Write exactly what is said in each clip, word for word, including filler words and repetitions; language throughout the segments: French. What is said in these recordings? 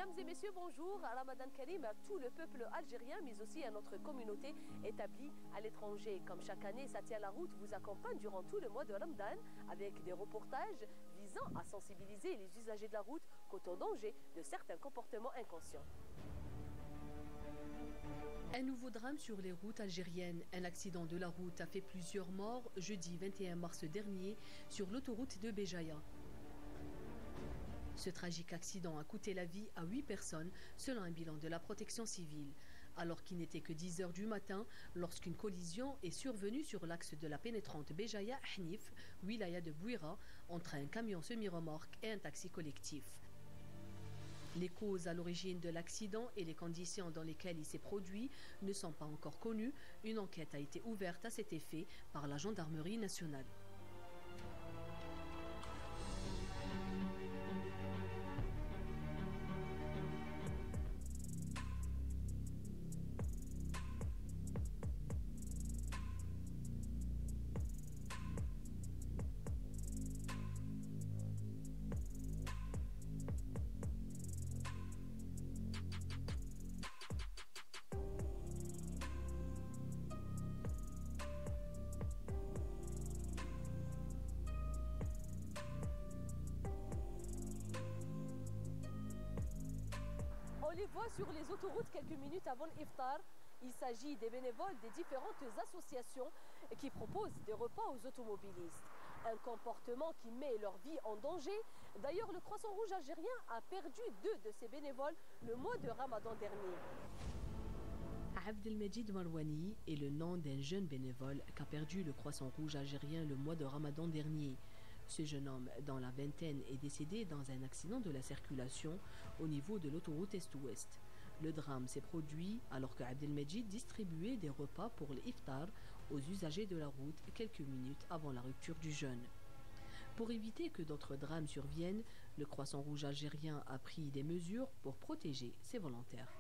Mesdames et messieurs, bonjour. Ramadan Karim à tout le peuple algérien, mais aussi à notre communauté établie à l'étranger. Comme chaque année, Satia la route vous accompagne durant tout le mois de Ramadan avec des reportages visant à sensibiliser les usagers de la route quant au danger de certains comportements inconscients. Un nouveau drame sur les routes algériennes. Un accident de la route a fait plusieurs morts jeudi vingt et un mars dernier sur l'autoroute de Béjaïa. Ce tragique accident a coûté la vie à huit personnes selon un bilan de la protection civile. Alors qu'il n'était que dix heures du matin, lorsqu'une collision est survenue sur l'axe de la pénétrante Béjaïa-Hnif, wilaya de Bouira, entre un camion semi-remorque et un taxi collectif. Les causes à l'origine de l'accident et les conditions dans lesquelles il s'est produit ne sont pas encore connues. Une enquête a été ouverte à cet effet par la gendarmerie nationale. On les voit sur les autoroutes quelques minutes avant l'iftar. Il s'agit des bénévoles des différentes associations qui proposent des repas aux automobilistes. Un comportement qui met leur vie en danger. D'ailleurs, le Croissant Rouge algérien a perdu deux de ses bénévoles le mois de Ramadan dernier. Abdelmejid Marwani est le nom d'un jeune bénévole qu'a perdu le Croissant Rouge algérien le mois de Ramadan dernier. Ce jeune homme, dans la vingtaine, est décédé dans un accident de la circulation au niveau de l'autoroute Est-Ouest. Le drame s'est produit alors que Abdelmejid distribuait des repas pour l'iftar aux usagers de la route quelques minutes avant la rupture du jeûne. Pour éviter que d'autres drames surviennent, le Croissant Rouge algérien a pris des mesures pour protéger ses volontaires.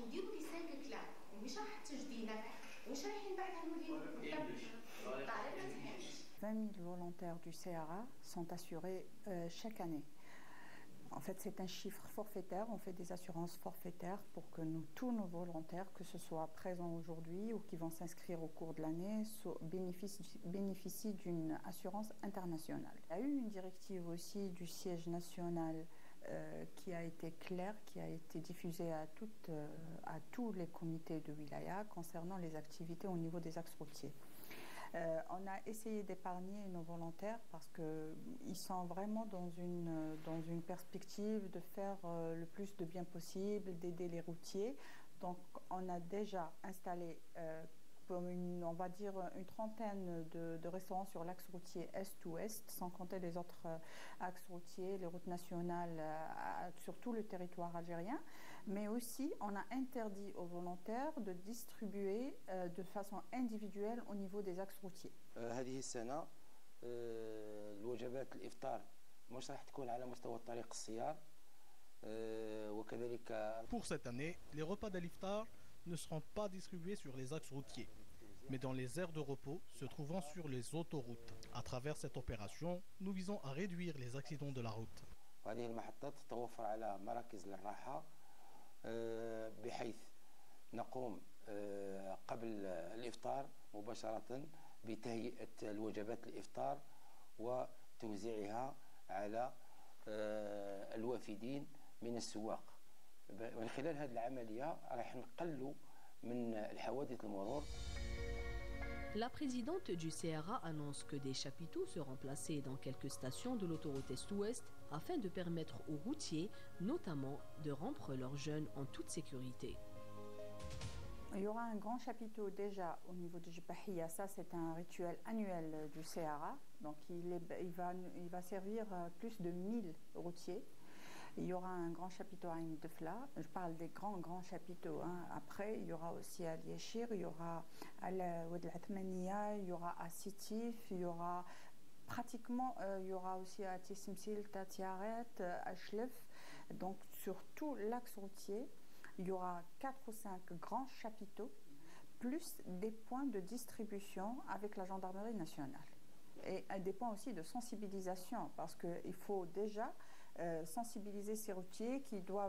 vingt mille volontaires du C R A sont assurés euh, chaque année. En fait, c'est un chiffre forfaitaire. On fait des assurances forfaitaires pour que nous, tous nos volontaires, que ce soit présents aujourd'hui ou qui vont s'inscrire au cours de l'année, bénéficient, bénéficient d'une assurance internationale. Il y a eu une directive aussi du siège national euh, qui a été claire, qui a été diffusée à, toutes, euh, à tous les comités de wilaya concernant les activités au niveau des axes routiers. Euh, on a essayé d'épargner nos volontaires parce qu'ils sont vraiment dans une, dans une perspective de faire euh, le plus de bien possible, d'aider les routiers. Donc on a déjà installé, euh, une, on va dire, une trentaine de, de restaurants sur l'axe routier Est-Ouest, sans compter les autres euh, axes routiers, les routes nationales euh, sur tout le territoire algérien. Mais aussi, on a interdit aux volontaires de distribuer euh, de façon individuelle au niveau des axes routiers. هذه السنة الوجبات الإفطار مش راح تكون على مستوى طريق السيار وكذلك. Pour cette année, les repas d'Al-Iftar ne seront pas distribués sur les axes routiers, mais dans les aires de repos se trouvant sur les autoroutes. À travers cette opération, nous visons à réduire les accidents de la route. هذه المحطات تتوفر على مراكز للراحة بحيث نقوم قبل الإفطار مباشرة بتهيئة الوجبات الإفطار وتوزيعها على الوافدين من السواق. من خلال هذه العملية راح نقلوا من الحوادث المرور. La présidente du C R A annonce que des chapiteaux seront placés dans quelques stations de l'autoroute Est-Ouest afin de permettre aux routiers, notamment, de rompre leur jeûne en toute sécurité. Il y aura un grand chapiteau déjà au niveau de Jibahia. Ça, c'est un rituel annuel du C R A. Donc, il, est, il, va, il va servir plus de mille routiers. Il y aura un grand chapiteau à Indefla. Je parle des grands, grands chapiteaux. Hein. Après, il y aura aussi à Liéchir, il y aura à Oued el-Atmania, il y aura à Sitif, il y aura pratiquement, euh, il y aura aussi à Tissimsil, Tatiaret, à Chlef. Donc, sur tout l'axe routier, il y aura quatre ou cinq grands chapiteaux, plus des points de distribution avec la gendarmerie nationale. Et des points aussi de sensibilisation, parce qu'il faut déjà euh, sensibiliser ces routiers qui doivent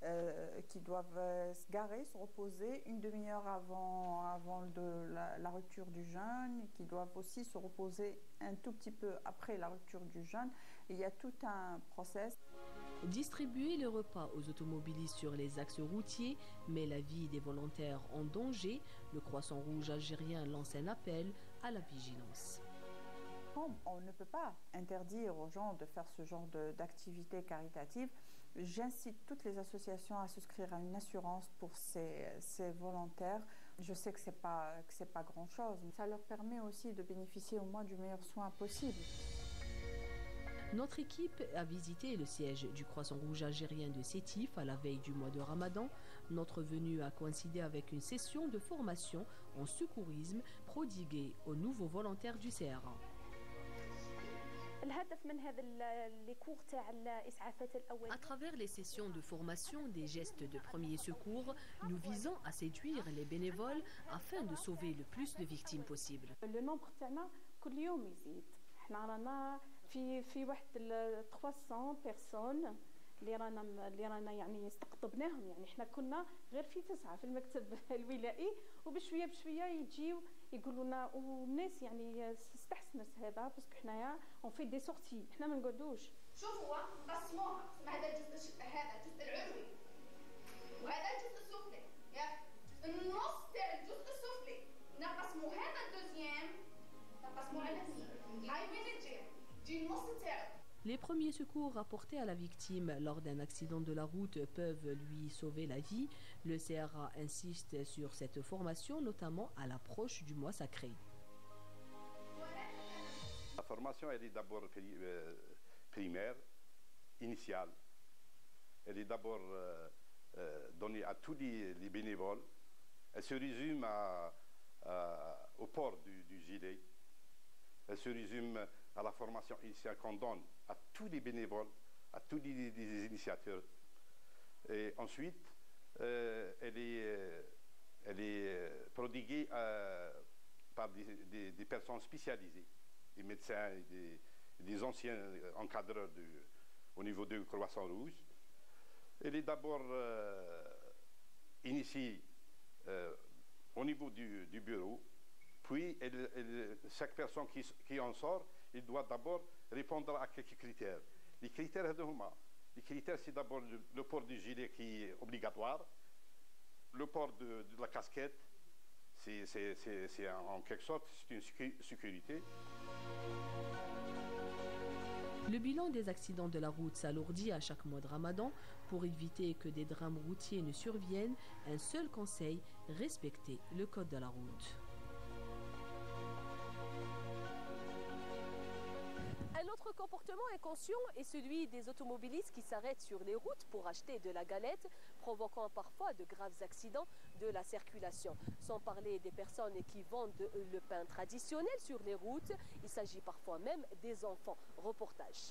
euh, qui doivent euh, se garer, se reposer une demi-heure avant, avant de la, la rupture du jeûne, qui doivent aussi se reposer un tout petit peu après la rupture du jeûne. Il y a tout un process. Distribuer le repas aux automobilistes sur les axes routiers met la vie des volontaires en danger. Le Croissant Rouge algérien lance un appel à la vigilance. On ne peut pas interdire aux gens de faire ce genre d'activité caritative. J'incite toutes les associations à souscrire à une assurance pour ces, ces volontaires. Je sais que ce n'est pas, que c'est pas grand-chose. Ça leur permet aussi de bénéficier au moins du meilleur soin possible. Notre équipe a visité le siège du Croissant Rouge algérien de Sétif à la veille du mois de Ramadan. Notre venue a coïncidé avec une session de formation en secourisme prodiguée aux nouveaux volontaires du C R A. À travers les sessions de formation des gestes de premier secours, nous visons à séduire les bénévoles afin de sauver le plus de victimes possible. Le nombre في في واحد ثلاث مئة بيرسون اللي رانا اللي رانا يعني استقطبناهم. يعني احنا كنا غير في تسعه في المكتب الولائي وبشويه بشويه يجيو يقولوا لنا والناس يعني استحسنت هذا باسكو حنايا اون في دي سورتي احنا ما نقعدوش. شوفوا نقسموها هذا الجزء هذا الجزء العلوي وهذا الجزء السفلي. ياك النص تاع الجزء السفلي نقسموا هذا الدوزيام نقسموا على اثنين. هاي وين تجي؟ Les premiers secours apportés à la victime lors d'un accident de la route peuvent lui sauver la vie. Le C R A insiste sur cette formation, notamment à l'approche du mois sacré. La formation, elle est d'abord primaire, initiale. Elle est d'abord euh, euh, donnée à tous les, les bénévoles. Elle se résume à, à, au port du, du gilet. Elle se résume à la formation initiale qu'on donne à tous les bénévoles, à tous les, les initiateurs. Et ensuite, euh, elle est, euh, elle est prodiguée euh, par des, des, des personnes spécialisées, des médecins et des, des anciens encadreurs de, au niveau du Croissant Rouge. Elle est d'abord euh, initiée euh, au niveau du, du bureau, puis elle, elle, chaque personne qui, qui en sort, il doit d'abord répondre à quelques critères. Les critères, les critères c'est d'abord le, le port du gilet qui est obligatoire, le port de, de la casquette, c'est en quelque sorte une sécurité. Le bilan des accidents de la route s'alourdit à chaque mois de Ramadan. Pour éviter que des drames routiers ne surviennent, un seul conseil, respecter le code de la route. Un autre comportement inconscient est celui des automobilistes qui s'arrêtent sur les routes pour acheter de la galette, provoquant parfois de graves accidents de la circulation. Sans parler des personnes qui vendent le pain traditionnel sur les routes, il s'agit parfois même des enfants. Reportage.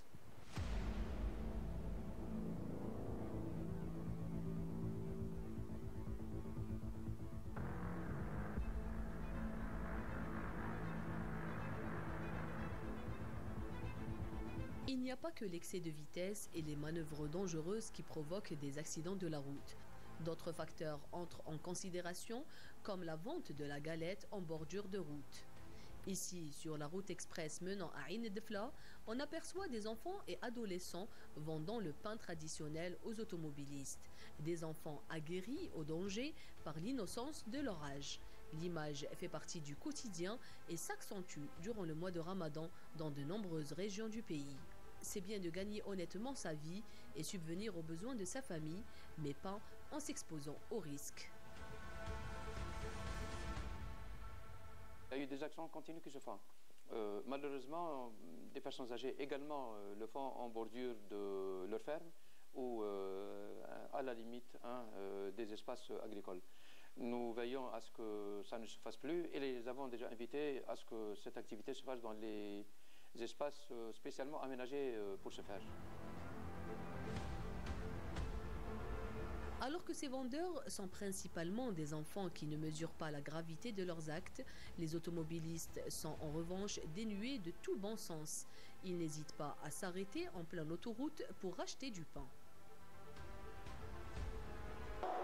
Il n'y a pas que l'excès de vitesse et les manœuvres dangereuses qui provoquent des accidents de la route. D'autres facteurs entrent en considération, comme la vente de la galette en bordure de route. Ici, sur la route express menant à Ain Defla, on aperçoit des enfants et adolescents vendant le pain traditionnel aux automobilistes. Des enfants aguerris au danger par l'innocence de leur âge. L'image fait partie du quotidien et s'accentue durant le mois de Ramadan dans de nombreuses régions du pays. C'est bien de gagner honnêtement sa vie et subvenir aux besoins de sa famille, mais pas en s'exposant aux risques. Il y a eu des actions continues qui se font. Euh, malheureusement, des personnes âgées également euh, le font en bordure de leur ferme ou euh, à la limite hein, euh, des espaces agricoles. Nous veillons à ce que ça ne se fasse plus et les avons déjà invités à ce que cette activité se fasse dans les espaces spécialement aménagés pour ce faire. Alors que ces vendeurs sont principalement des enfants qui ne mesurent pas la gravité de leurs actes, les automobilistes sont en revanche dénués de tout bon sens. Ils n'hésitent pas à s'arrêter en pleine autoroute pour acheter du pain.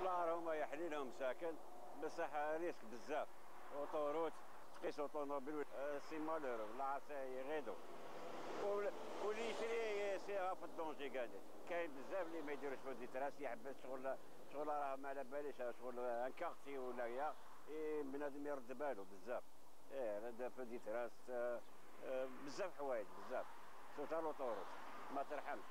والله راهم يحلي لهم ساكن بصح ريسك بزاف اوطوروت تقيس اوطوموبيل سي مالور والله يغيدوا واللي يشري يسيرها في الدونجي كاع كاين بزاف اللي ما يديروش في ديتراس يحبس شغل شغل راه ما على باليش شغل انكارتي ولا يا بنادم يرد بالو بزاف ايه هذا في ديتراس بزاف حوايج بزاف سوتا لوطوروت ما ترحمش.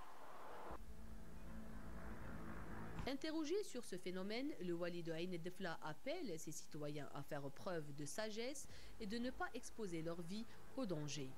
Interrogé sur ce phénomène, le wali de Ain Defla appelle ses citoyens à faire preuve de sagesse et de ne pas exposer leur vie au danger.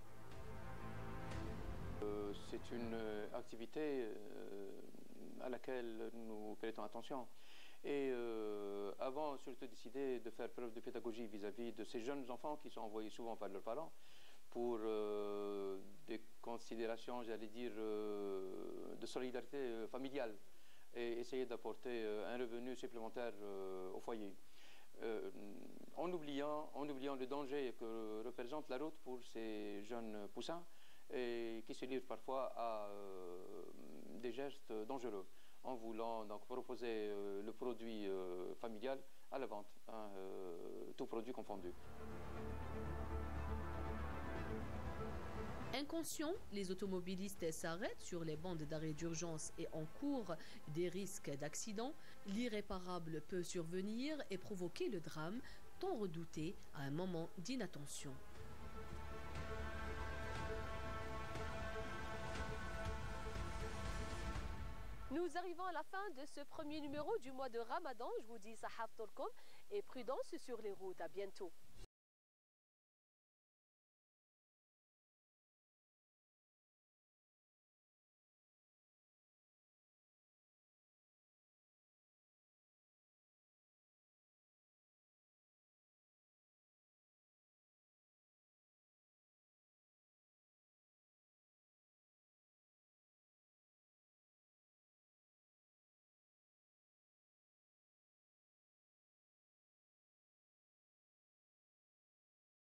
Euh, c'est une activité euh, à laquelle nous prêtons attention. Et euh, avant surtout décider de faire preuve de pédagogie vis-à-vis de ces jeunes enfants qui sont envoyés souvent par leurs parents pour euh, des considérations, j'allais dire, euh, de solidarité familiale et essayer d'apporter un revenu supplémentaire euh, au foyer. Euh, en, oubliant, en oubliant le danger que représente la route pour ces jeunes poussins et qui se livrent parfois à euh, des gestes dangereux, en voulant donc proposer euh, le produit euh, familial à la vente, hein, euh, tout produit confondu. Inconscients, les automobilistes s'arrêtent sur les bandes d'arrêt d'urgence et encourent des risques d'accident. L'irréparable peut survenir et provoquer le drame tant redouté à un moment d'inattention. Nous arrivons à la fin de ce premier numéro du mois de Ramadan. Je vous dis Sahaf Tolkom et prudence sur les routes. À bientôt.